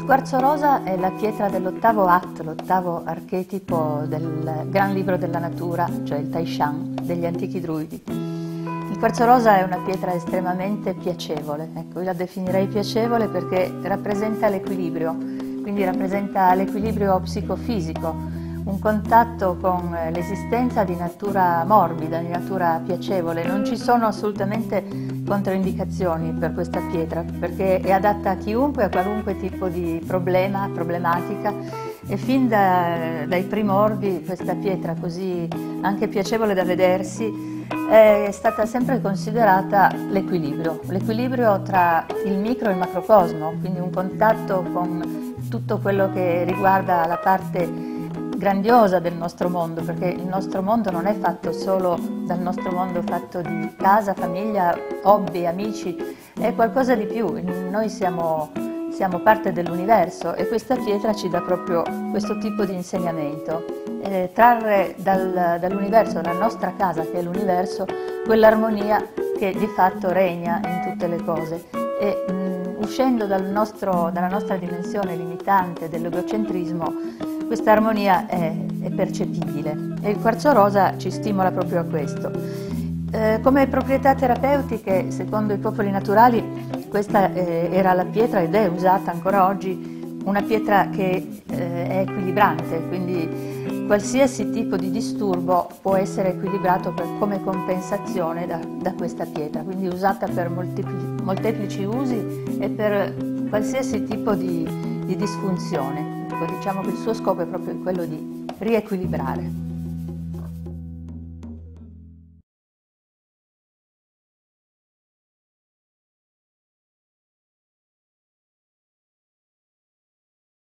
Il quarzo rosa è la pietra dell'ottavo atto, l'ottavo archetipo del gran libro della natura, cioè il Taishan degli antichi druidi. Il quarzo rosa è una pietra estremamente piacevole, ecco, io la definirei piacevole perché rappresenta l'equilibrio, quindi rappresenta l'equilibrio psicofisico, un contatto con l'esistenza di natura morbida, di natura piacevole. Non ci sono assolutamente controindicazioni per questa pietra perché è adatta a chiunque, a qualunque tipo di problematica, e fin dai primordi questa pietra così anche piacevole da vedersi è stata sempre considerata l'equilibrio tra il micro e il macrocosmo, quindi un contatto con tutto quello che riguarda la parte grandiosa del nostro mondo, perché il nostro mondo non è fatto solo dal nostro mondo fatto di casa, famiglia, hobby, amici, è qualcosa di più. Noi siamo parte dell'universo e questa pietra ci dà proprio questo tipo di insegnamento. Trarre dall'universo, dalla nostra casa che è l'universo, quell'armonia che di fatto regna in tutte le cose. E uscendo dalla nostra dimensione limitante dell'egocentrismo, questa armonia è percepibile e il quarzo rosa ci stimola proprio a questo. Come proprietà terapeutiche, secondo i popoli naturali, questa era la pietra ed è usata ancora oggi, una pietra che è equilibrante, quindi qualsiasi tipo di disturbo può essere equilibrato come compensazione da questa pietra, quindi usata per molteplici usi e per qualsiasi tipo di disfunzione. Diciamo che il suo scopo è proprio quello di riequilibrare.